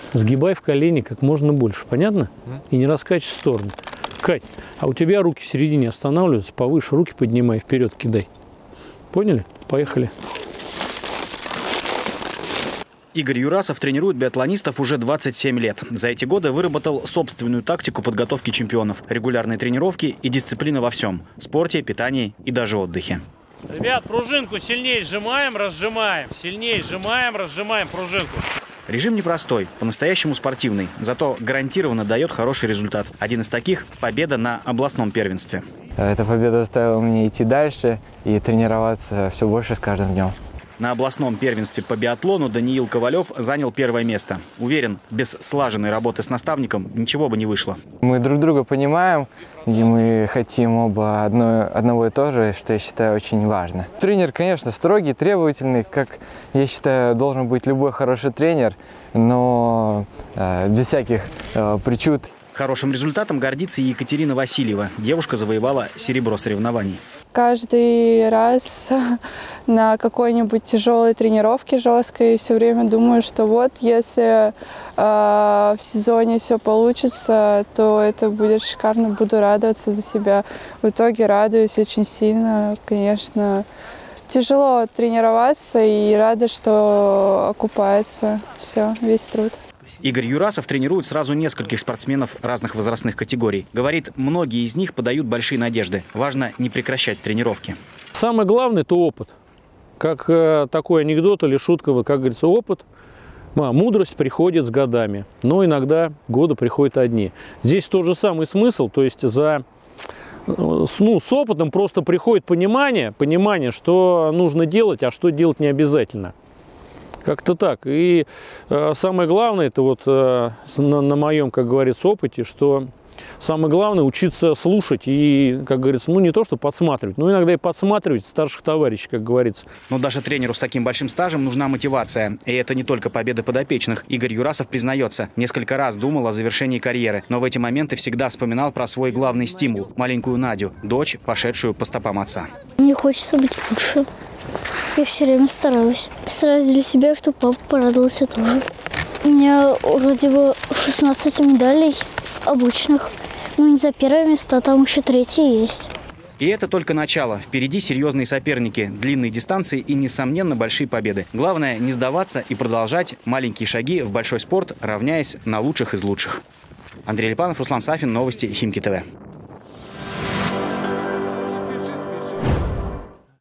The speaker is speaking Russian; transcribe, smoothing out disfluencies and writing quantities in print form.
Сгибай в колени как можно больше, понятно? И не раскачивай в сторону. Кать, а у тебя руки в середине останавливаются, повыше руки поднимай, вперед кидай. Поняли? Поехали. Игорь Юрасов тренирует биатлонистов уже 27 лет. За эти годы выработал собственную тактику подготовки чемпионов. Регулярные тренировки и дисциплина во всем. Спорте, питании и даже отдыхе. Ребят, пружинку сильнее сжимаем, разжимаем. Сильнее сжимаем, разжимаем пружинку. Режим непростой, по-настоящему спортивный, зато гарантированно дает хороший результат. Один из таких – победа на областном первенстве. Эта победа заставила меня идти дальше и тренироваться все больше с каждым днем. На областном первенстве по биатлону Даниил Ковалев занял первое место. Уверен, без слаженной работы с наставником ничего бы не вышло. Мы друг друга понимаем, и мы хотим оба одного и того же, что я считаю очень важно. Тренер, конечно, строгий, требовательный, как я считаю, должен быть любой хороший тренер, но без всяких причуд. Хорошим результатом гордится и Екатерина Васильева. Девушка завоевала серебро соревнований. Каждый раз на какой-нибудь тяжелой тренировке жесткой все время думаю, что вот если в сезоне все получится, то это будет шикарно, буду радоваться за себя. В итоге радуюсь очень сильно, конечно. Тяжело тренироваться и рада, что окупается все, весь труд. Игорь Юрасов тренирует сразу нескольких спортсменов разных возрастных категорий. Говорит, многие из них подают большие надежды. Важно не прекращать тренировки. Самое главное – это опыт. Как такой анекдот или шутка, как говорится, опыт. Мудрость приходит с годами, но иногда годы приходят одни. Здесь тот же самый смысл, то есть с опытом просто приходит понимание, что нужно делать, а что делать не обязательно. Как-то так. И самое главное, это вот на моем, как говорится, опыте, что самое главное учиться слушать и, как говорится, не то что подсматривать, но иногда и подсматривать старших товарищей, как говорится. Но даже тренеру с таким большим стажем нужна мотивация. И это не только победы подопечных. Игорь Юрасов признается, несколько раз думал о завершении карьеры, но в эти моменты всегда вспоминал про свой главный стимул – маленькую Надю, дочь, пошедшую по стопам отца. Мне хочется быть лучше. Я все время стараюсь. Стараюсь для себя, чтобы папа порадовался тоже. У меня вроде бы 16 медалей обычных. Не за первое место, а там еще третье есть. И это только начало. Впереди серьезные соперники, длинные дистанции и, несомненно, большие победы. Главное не сдаваться и продолжать маленькие шаги в большой спорт, равняясь на лучших из лучших. Андрей Липанов, Руслан Сафин, новости Химки ТВ.